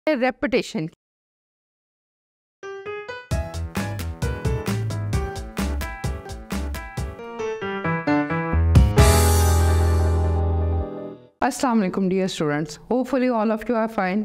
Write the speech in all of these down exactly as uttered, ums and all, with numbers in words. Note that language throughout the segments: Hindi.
Repetition. Assalamu alaikum dear students. Hopefully all of you are fine.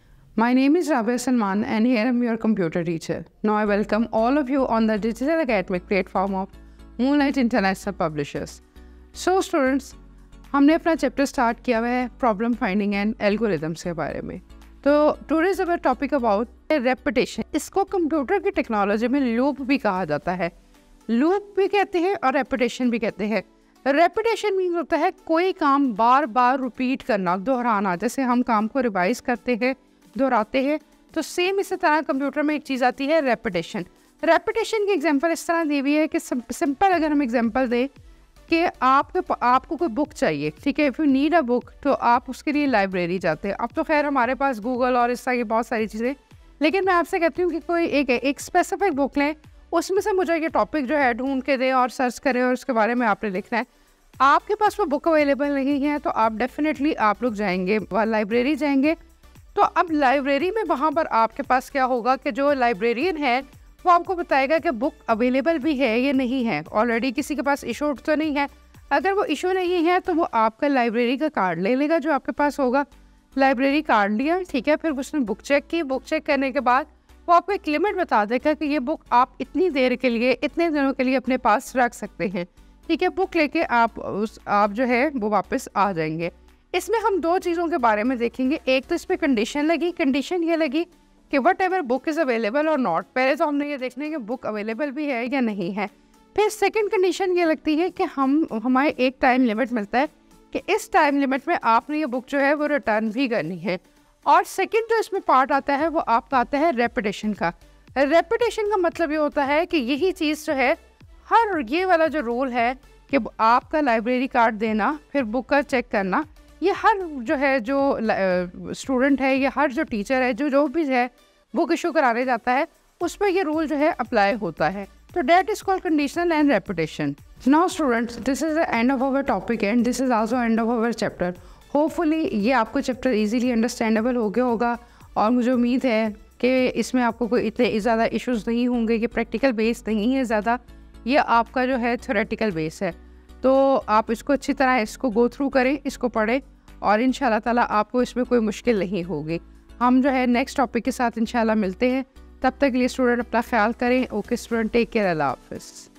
My name is Rabia Salman and here I am your computer teacher. Now I welcome all of you on the digital academic platform of Moonlight International Publishers. So students, हमने अपना चैप्टर स्टार्ट किया हुआ है प्रॉब्लम फाइंडिंग एंड एल्गोरिथम्स के बारे में। तो today's our topic about repetition. इसको कंप्यूटर की टेक्नोलॉजी में लूप भी कहा जाता है, लूप भी कहते हैं और रेपिटेशन भी कहते हैं। रेपिटेशन मीन्स होता है कोई काम बार बार रिपीट करना, दोहराना। जैसे हम काम को रिवाइज करते हैं, दोहराते हैं, तो सेम इसी तरह कंप्यूटर में एक चीज़ आती है रेपिटेशन। रेपिटेशन की एग्जांपल इस तरह दी हुई है कि सिंपल अगर हम एग्जांपल दें कि आपके आपको कोई बुक चाहिए, ठीक है, if you need a book, तो आप उसके लिए लाइब्रेरी जाते हैं। अब तो खैर हमारे पास गूगल और इस तरह की बहुत सारी चीज़ें, लेकिन मैं आपसे कहती हूँ कि कोई एक एक स्पेसिफिक बुक लें, उसमें से मुझे ये टॉपिक जो है ढूंढ के दें और सर्च करें और उसके बारे में आपने लिखना है। आपके पास वो बुक अवेलेबल नहीं है तो आप डेफिनेटली आप लोग जाएंगे लाइब्रेरी जाएंगे। तो अब लाइब्रेरी में वहाँ पर आपके पास क्या होगा कि जो लाइब्रेरियन है वो आपको बताएगा कि बुक अवेलेबल भी है या नहीं है, ऑलरेडी किसी के पास इशूड तो नहीं है। अगर वो इशू नहीं है तो वो आपका लाइब्रेरी का कार्ड ले लेगा जो आपके पास होगा। लाइब्रेरी कार्ड लिया, ठीक है, फिर उसने बुक चेक की, बुक चेक करने के बाद वो आपको एक लिमिट बता देगा कि ये बुक आप इतनी देर के लिए, इतने दिनों के लिए अपने पास रख सकते हैं, ठीक है। बुक लेके आप उस आप जो है वो वापस आ जाएंगे। इसमें हम दो चीज़ों के बारे में देखेंगे। एक तो इसमें कंडीशन लगी, कंडीशन ये लगी कि whatever book is available और नॉट। पहले तो हमने ये देखना है कि बुक अवेलेबल भी है या नहीं है। फिर सेकंड कंडीशन ये लगती है कि हम हमारे एक टाइम लिमिट मिलता है कि इस टाइम लिमिट में आपने ये बुक जो है वो रिटर्न भी करनी है। और सेकंड जो इसमें पार्ट आता है वो आपका आता है रेपिटेशन का। रेपिटेशन का मतलब ये होता है कि यही चीज़ जो है, हर ये वाला जो रूल है कि आपका लाइब्रेरी कार्ड देना, फिर बुक का चेक करना, ये हर जो है जो स्टूडेंट है या हर जो टीचर है जो जो भी है बुक इशू कराने जाता है उस पर ये रूल जो है अप्लाई होता है। तो that is called conditional and repetition. Now students, this is the end of our topic and this is also end of our chapter. Hopefully ये आपको चैप्टर इजीली अंडरस्टैंडेबल हो गया होगा और मुझे उम्मीद है कि इसमें आपको कोई इतने ज़्यादा इश्यूज नहीं होंगे कि प्रैक्टिकल बेस नहीं है ज़्यादा, ये आपका जो है थ्योरेटिकल बेस है। तो आप इसको अच्छी तरह इसको गो थ्रू करें, इसको पढ़ें और इंशाल्लाह ताला आपको इसमें कोई मुश्किल नहीं होगी। हम जो है नेक्स्ट टॉपिक के साथ इंशाल्लाह मिलते हैं। तब तक के लिए स्टूडेंट अपना ख्याल करें। ओके स्टूडेंट, टेक केयर, अल्लाह हाफिज़।